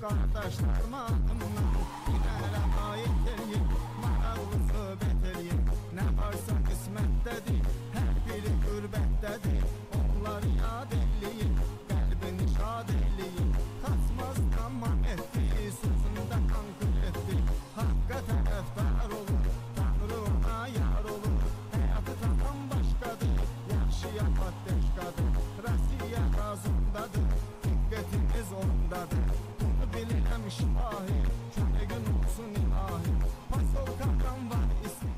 qardaşlarım adımdan Dinərə ayet eləyim, maraqlı söhbət eləyim Nə varsa qismətdədir, hər biri qürbətdədir Onları yad eləyim, qəlbini şad eləyim Kaçmaz tamam etdi, sözündə qankır etdi Haqqa tərəfdar olur, Tanrı ona yar olur Həyatı tamam başqadır, yaxşıya patdeşqadır Rasiya razındadır, diqqətimiz ondadır Bunu bilirəm şifahi, könəgün olsun ilahi Pasolkadan var ismi,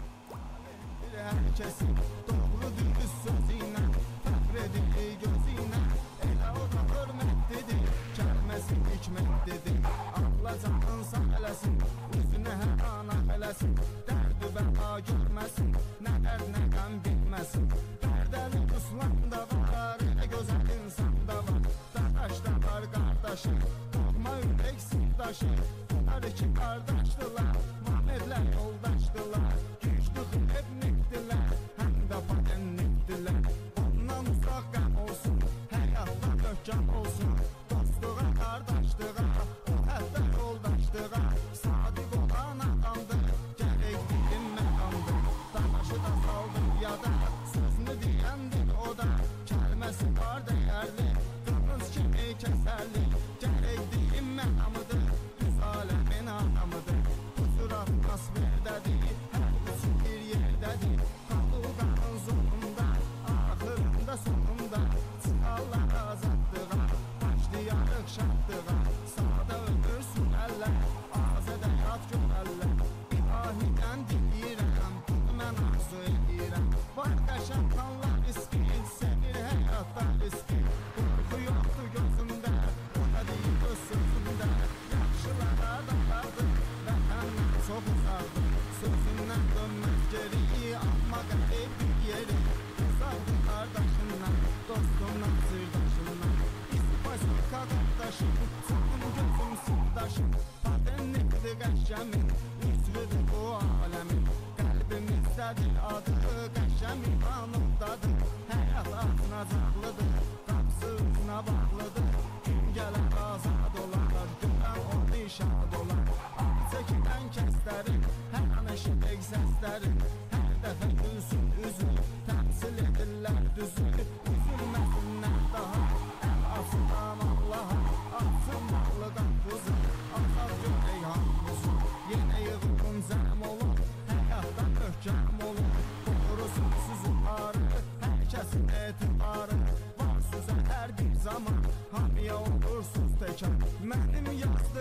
hər kəsin Doğru dürüst sözüylə, fəxr edilir gözüylə Elə o da hörmətlidir, kəlməsi hikmətlidir Allah canın sağ eləsin, üzünə hər ana eləsin Dərdi bəla görməsin, nə dərd nə qəm bilməsin Dərdəli uslan da var, elə gözəl insan da var Dadaş da var qardaşı, doğma ürək sirdaşı Bunlar iki qardaşdılar, Mahmedlər yoldaşdılar Güclü hep nikdilər, həm də patenlikdilər Ondan uzaq qəm olsun, həyatda möhkəm olsun Dostluğa, qardaşlığa, o hətta yoldaşlığa Sadiq olan adamdır, gərək deyim məqamdır Dadaşı da saldım yada, sözünü deyəndir o da Kəlməsi var dəyərli, qırmız kimi kəsərli Gərək deyim məqamıdır, düz aləmin adamıdır Huzur atmosferdədir, hər üçün bir yerdədir Kaluqanın zonunda, axırında sonunda Çıxarlar azadlığa, başlayarıq şadlığa Sağda ömür sürərlər, azədə yad görərlər İlahidən diləyirəm, bunu mən arzu edirəm Var qəşəm kanlar riski, sevir həyatda riski Qorxu yoxdur gözümdə, o da deyil öz sözümdə Yaxşılara dalardır, vətəndən çox uzaqdır Sözündən dönməz geri, amma qərib bir yeri Uzaqdır qardaşından, dostundan, sırdaşından İspasika qardaşım, çoxum gözüm sırdaşım Patenlikdir qəşəmin, üzvüdür bu aləmin Qəlbimizdədir adı, qəşəm imanımdadır Həyat acınacaqlıdır, qapısı üzünə bağlıdır Gün gələr azad olar, görən onu şad olar Ağ çəkilən kəslərin, hər an eşidək səslərin Hər dəfə gülsün üzü, təmsil edirlər düzü Üzülməsinlər daha, əl açıdan Allaha Açsın bağlı qapısı, azad görək hamımızı Yenə yığılın cəm olun, həyatdan möhkəm olun Doğrusun sızıqları, hər kəsin etibarı Var sözə hər bir zaman, hamiyə olursuz təkən Mənim yaz